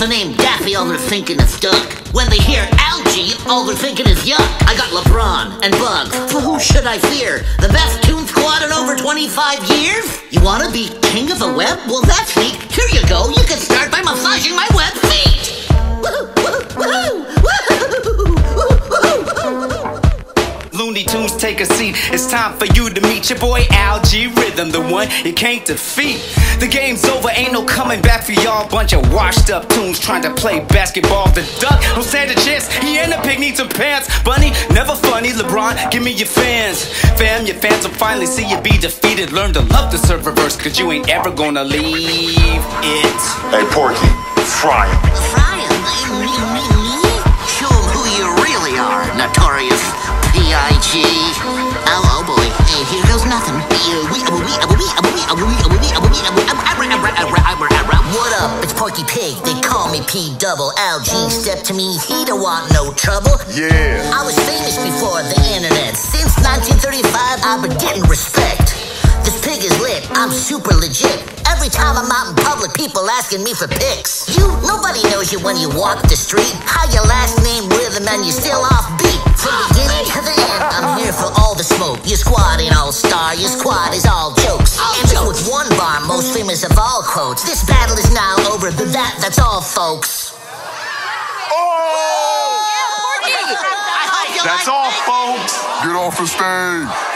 the name Daffy, all they're thinking is duck. When they hear algae, all they're thinking is yuck. I got LeBron and Bugs, so who should I fear? The best tune squad in over 25 years? You wanna be king of the web? Well, that's neat. Here you go, you can start by massaging my web feet. Looney Tunes, take a seat. It's time for you to meet your boy Algae Rhythm, the one you can't defeat. The game's over, ain't no coming back for y'all. Bunch of washed up tunes trying to play basketball. The duck don't stand a chance. He and the pig need some pants. Bunny, never funny. LeBron, give me your fans. Fam, your fans will finally see you be defeated. Learn to love the serververse, cause you ain't ever gonna leave it. Hey, Porky, fry him. Fry him? Me? Show him who you really are, notorious P.I.G. Oh boy, hey, here goes nothing. What up? It's Porky Pig. They call me P-double-L-G. Step to me, he don't want no trouble. Yeah. I was famous before the internet. Since 1935, I've been getting respect. This pig is lit, I'm super legit. Every time I'm out in public, people asking me for pics. Nobody knows you when you walk the street. How your last name Rhythm and you still off beat. From beginning to the end, I'm here for all the smoke. Your squad ain't all star, your squad is all jokes. And just with one bar, most famous of all quotes. This battle is now over, but that's all, folks. Oh! Yeah, Porky! That's all, folks. Get off the stage.